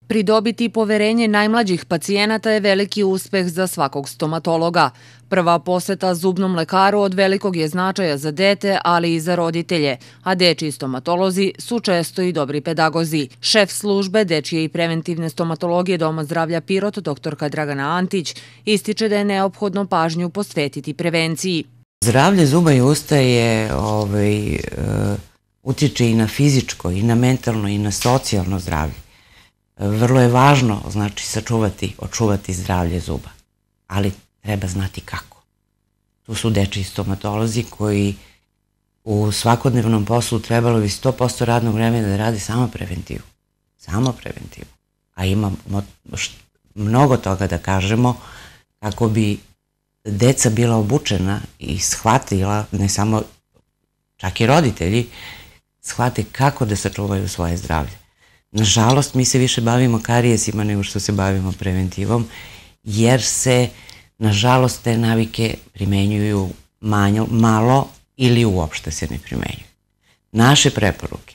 Pridobiti poverenje najmlađih pacijenata je veliki uspeh za svakog stomatologa. Prva poseta zubnom lekaru od velikog je značaja za dete, ali i za roditelje, a dečiji stomatolozi su često i dobri pedagozi. Šef službe dečije i preventivne stomatologije Doma zdravlja Pirot, doktorka Dragana Antić, ističe da je neophodno pažnju posvetiti prevenciji. Zdravlje zuba i usta utiče i na fizičko, i na mentalno, i na socijalno zdravlje. Vrlo je važno, znači, očuvati zdravlje zuba, ali treba znati kako. Tu su dečiji stomatolozi koji u svakodnevnom poslu trebalo bi 100% radnog vremena da radi samo preventivu. Samo preventivu. A imamo mnogo toga da kažemo kako bi deca bila obučena i shvatila, ne samo, čak i roditelji, shvate kako da sačuvaju svoje zdravlje. Nažalost, mi se više bavimo karijesima nego što se bavimo preventivom, jer se, nažalost, te navike primenjuju malo ili uopšte se ne primenjuju. Naše preporuke,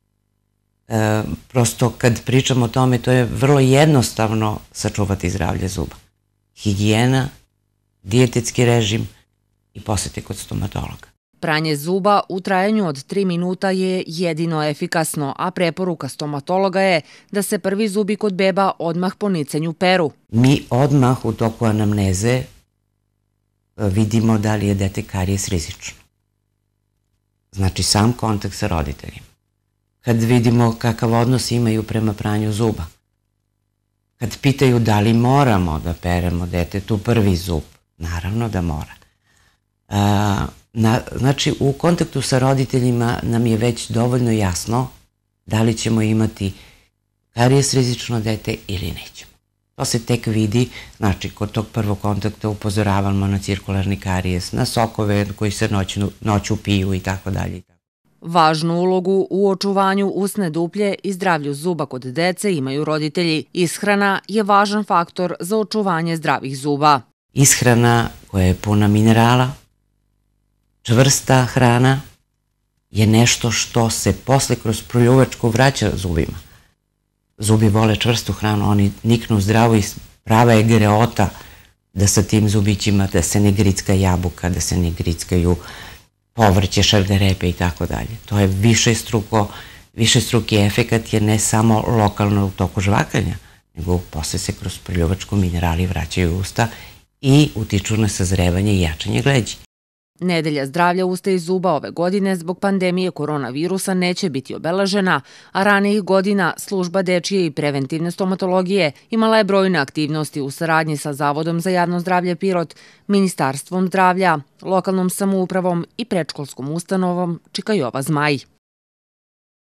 prosto kad pričamo o tome, to je vrlo jednostavno sačuvati zdravlje zuba. Higijena, dijetetski režim i posete kod stomatologa. Pranje zuba u trajanju od 3 minuta je jedino efikasno, a preporuka stomatologa je da se prvi zubi kod beba odmah po nicanju peru. Mi odmah u toku anamneze vidimo da li je dete karijes rizično. Znači sam kontakt sa roditeljima. Kad vidimo kakav odnos imaju prema pranju zuba. Kad pitaju da li moramo da peremo detetu prvi zub, naravno da mora. Znači, u kontaktu sa roditeljima nam je već dovoljno jasno da li ćemo imati karijes rizično dete ili nećemo. To se tek vidi, znači, kod tog prvog kontakta upozoravamo na cirkularni karijes, na sokove koji se noću piju i tako dalje. Važnu ulogu u očuvanju usne duplje i zdravlju zuba kod dece imaju roditelji. Ishrana je važan faktor za očuvanje zdravih zuba. Ishrana koja je puna minerala, čvrsta hrana je nešto što se posle kroz proljuvačku vraća zubima. Zubi vole čvrstu hranu, oni niknu zdravo i prava je greota da sa tim zubićima, da se ne gricka jabuka, da se ne grickaju povrće, šargarepe i tako dalje. To je višestruki efekat, jer ne samo lokalno u toku žvakanja, nego posle se kroz proljuvačku minerali vraćaju u usta i utiču na sazrevanje i jačanje gleđi. Nedelja zdravlja usta i zuba ove godine zbog pandemije koronavirusa neće biti obeležena, a ranijih godina služba dečije i preventivne stomatologije imala je brojne aktivnosti u saradnji sa Zavodom za javno zdravlje Pirot, Ministarstvom zdravlja, lokalnom samoupravom i predškolskom ustanovom Čika Jova Zmaj.